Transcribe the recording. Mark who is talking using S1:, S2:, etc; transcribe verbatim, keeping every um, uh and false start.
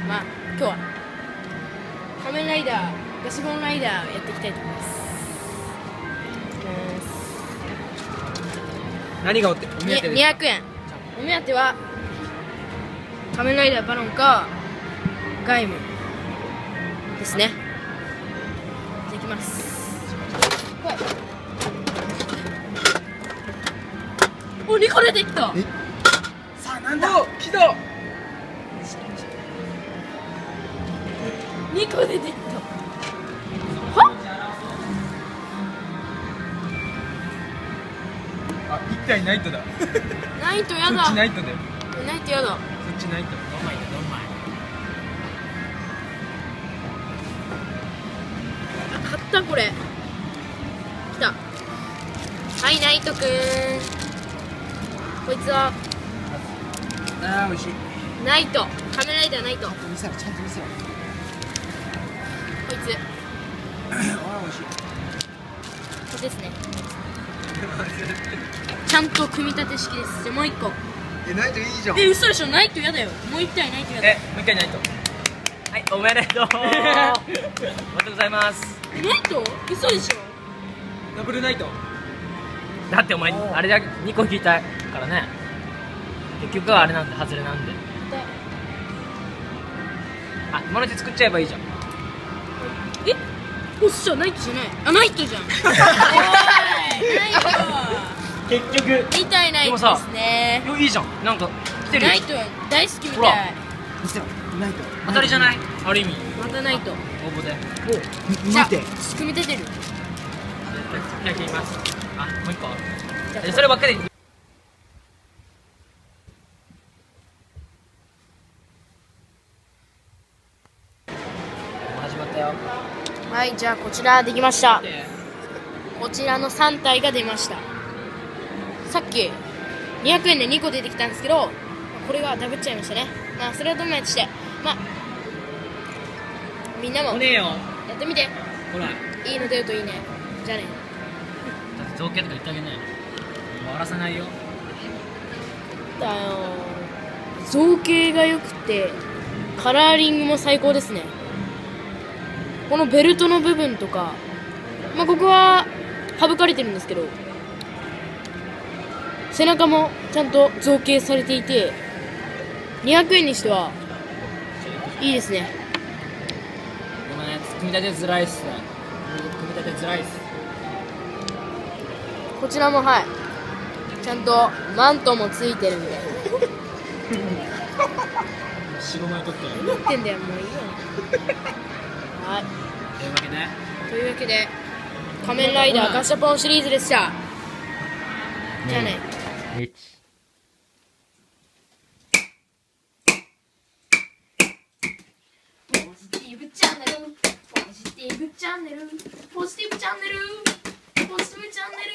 S1: まあ今日は仮面ライダーガシボンライダーをやっていきたいと思います。
S2: 何がおってお目当てですか？
S1: にひゃくえん。お目当ては仮面ライダーバロンかガイムですね。じゃあいきます。お、にこ出てきた。
S2: さあなんだ？来た。
S1: にこ出てきた。
S2: あ、一体ナイトだ。
S1: ナイトやだ。
S2: そっちナイトだよ。
S1: ナイトやだ。
S2: そっちナイト。どんまいだどんまい。
S1: あ、買ったこれ。来た。はい、ナイトくん。こいつは
S2: ああ、美味しい。
S1: ナイト。仮面ライダーナイト。こ
S2: 見せろ、ちゃんと見せろ。
S1: いつ。
S2: ああ、美味しい。
S1: これですね。ちゃんと組み立て式です。じゃあもう一個。
S2: え、ナイトいいじゃん。
S1: え、嘘でしょ。ナイトやだよ。もう一体ナイトやだ。
S3: え、もう一回ナイト。はい、おめでとう。おめでとうございます。
S1: え、ナイト嘘でしょ。
S2: ダブルナイト。
S3: だってお前あれだけにこ引いたからね。結局はあれなんで外れなんで。あ、今のうち作っちゃえばいいじゃん。
S1: え、おっしゃ、ナイトじゃない。あ、ナイトじゃん。おい、ナイ
S3: 結局
S1: トみたいナイトですね。
S3: いやいいじゃん。なんか来てるよ
S1: ナイト大好きみ
S3: ほら
S1: たい。
S2: 見せろ、ナイト。
S3: 当たりじゃない。ある意味
S1: またナイト。
S3: 応募で
S1: じゃあ
S2: 見て。
S1: 組み立てる。
S3: じゃあ切ります。あ、もう一個
S1: じゃあ
S3: えそればっかり。始まったよ。
S1: はい、じゃあこちらできました。こちらのさん体が出ました。さっきにひゃくえんでにこ出てきたんですけど、これがダブっちゃいましたね。まあそれはどんなやつして、まあみんなもや
S3: おねえよ。
S1: ってみて。
S3: ほら。
S1: いいの出るといいね。じゃあね。
S3: だって造形とか言ってあげない。終わらせないよ。
S1: だよ。造形が良くてカラーリングも最高ですね。このベルトの部分とか、まあここは省かれてるんですけど、背中もちゃんと造形されていてにひゃくえんにしてはいいですね。
S3: ごめん、組み立てづらいっすね。組み立てづらいっす。
S1: こちらもはい、ちゃんとマントもついてるんで。
S3: 白前取ってる。
S1: 何言ってんだよ、もういいよ。はい、
S3: というわけで
S1: というわけで仮面ライダーガシャポンシリーズでした。じゃあね。
S3: いち
S1: ポジティブチャンネル、ポジティブチャンネル、ポジティブチャンネル、ポジティブチャンネル。